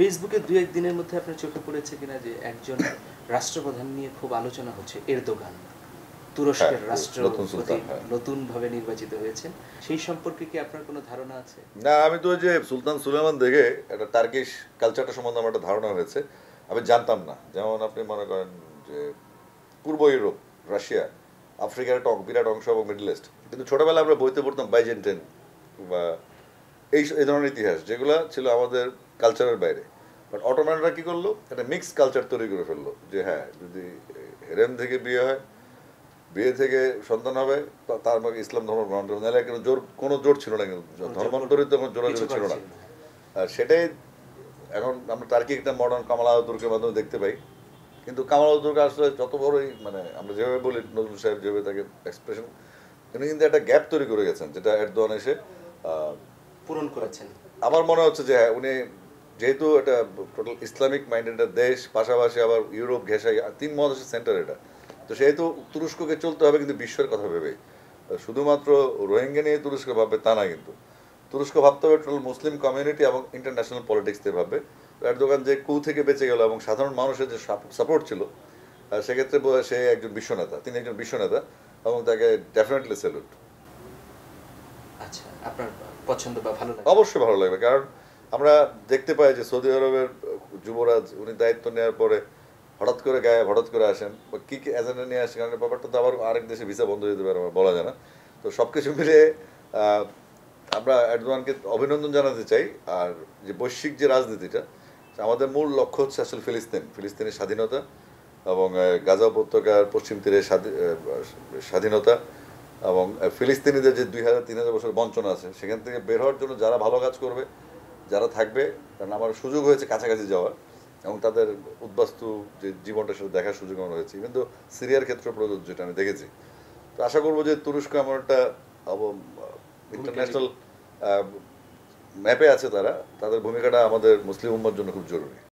ফেসবুকে দু এক দিনের মধ্যে আপনার চোখে পড়েছে কিনা যে একজন রাষ্ট্রপ্রধান নিয়ে খুব আলোচনা হচ্ছে, এরদোগান, হ্যাঁ, তুরস্কের নতুন রাষ্ট্রপতি সুলতান, হ্যাঁ। নতুনভাবে নির্বাচিত হয়েছেন, সেই সম্পর্কে কি আপনার কোনো ধারণা আছে? না, আমি তো ওই যে সুলতান সুলেমান দেখে একটা টার্কিশ কালচারটা সম্বন্ধে আমার একটা ধারণা হয়েছে। আমি জানতাম না। যেমন আপনি মনে করেন যে পূর্ব ইউরোপ, রাশিয়া, আফ্রিকার একটা বিরাট অংশ এবং মিডল ইস্ট। কিন্তু ছোটবেলায় আমরা বইতে পড়তাম বাইজেন্টাইন বা এই ধরনের ইতিহাস যেগুলো ছিল আমাদের কালচারের বাইরে। বাট অটোম্যানরা কি করলো, একটা মিক্স কালচার তৈরি করে ফেললো যে হ্যাঁ, যদি হেরেম থেকে বিয়ে হয়, বিয়ে থেকে সন্তান হবে, তার মানে ইসলাম ধর্ম গ্রহণ করবে, নাহলে কোনো জোর ছিল না, কিন্তু ধর্মান্তরিত কোনো জোরাজোরি ছিল না। আর সেটাই এখন আমরা টার্কি একটা মডার্ন কামাল আতাতুর্কের মাধ্যমে দেখতে পাই। কিন্তু কামাল আতাতুর্ক আসলে যত বড়ই, মানে আমরা যেভাবে বলি নজরুল সাহেব যেভাবে তাকে এক্সপ্রেশন, উনি কিন্তু একটা গ্যাপ তৈরি করে গেছেন, যেটা এরদোয়ান এসে পূরণ করেছেন। আমার মনে হচ্ছে যে হ্যাঁ, উনি যেহেতু এটা টোটাল ইসলামিক মাইন্ডেড একটা দেশ, পাশাপাশি আবার ইউরোপ ঘেঁষাই, তিন মহাদেশের সেন্টার এটা, তো সেহেতু তুরস্ককে চলতে হবে, কিন্তু বিশ্বের কথা ভেবেই। শুধুমাত্র রোহিঙ্গা নিয়ে তুরস্ক ভাববে তা না, কিন্তু তুরস্ক ভাবতে হবে টোটাল মুসলিম কমিউনিটি এবং ইন্টারন্যাশনাল পলিটিক্স দিয়ে ভাববে। এরদোগান যে কু থেকে বেঁচে গেল এবং সাধারণ মানুষের যে সাপোর্ট ছিল, সেক্ষেত্রে সে একজন বিশ্বনেতা, তিনি একজন বিশ্বনেতা, এবং তাকে ডেফিনেটলি স্যালুট। আচ্ছা, আপনার পছন্দ বা ভালো লাগে? অবশ্যই ভালো লাগবে, কারণ আমরা দেখতে পাই যে সৌদি আরবের যুবরাজ উনি দায়িত্ব নেওয়ার পরে হঠাৎ করে গায়ে হঠাৎ করে আসেন, বা কী কী এজেন্ডা নিয়ে আসেন, কারণ ব্যাপারটা তো আবার আরেক দেশে ভিসা বন্ধ হয়ে যেতে পারে, আমার বলা যায় না। তো সব কিছু মিলে আমরা এরদোয়ানকে অভিনন্দন জানাতে চাই। আর যে বৈশ্বিক যে রাজনীতিটা, আমাদের মূল লক্ষ্য হচ্ছে আসলে ফিলিস্তিনের স্বাধীনতা এবং গাজা উপত্যকার পশ্চিম তীরে স্বাধীনতা, এবং ফিলিস্তিনিদের যে 2000-3000 বছর বঞ্চনা আছে, সেখান থেকে বের হওয়ার জন্য যারা ভালো কাজ করবে, যারা থাকবে, কারণ আমার সুযোগ হয়েছে কাছাকাছি যাওয়ার এবং তাদের উদ্বাস্তু যে জীবনটা সেটা দেখার সুযোগ আমার হয়েছে, কিন্তু সিরিয়ার ক্ষেত্রে প্রযোজ্য, যেটা আমি দেখেছি। তো আশা করবো যে তুরস্ক এমন একটা ইন্টারন্যাশনাল ম্যাপে আছে, তাদের ভূমিকাটা আমাদের মুসলিম উম্মার জন্য খুব জরুরি।